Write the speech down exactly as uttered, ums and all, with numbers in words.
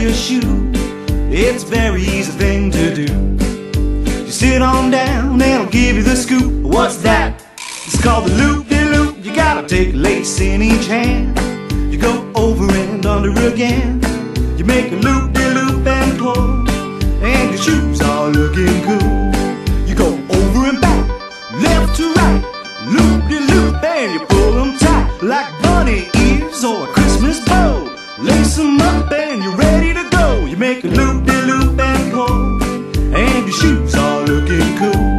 your shoe. It's a very easy thing to do. You sit on down and I'll give you the scoop. What's that? It's called the loop-de-loop. You gotta take a lace in each hand. You go over and under again. You make a loop-de-loop and pull, and your shoes are looking cool. You go over and back, left to right, loop-de-loop, and you pull them tight like bunny ears or a Christmas bow. Lace them up and you're ready to go. You make a loop-de-loop and pull, and your shoes are looking cool.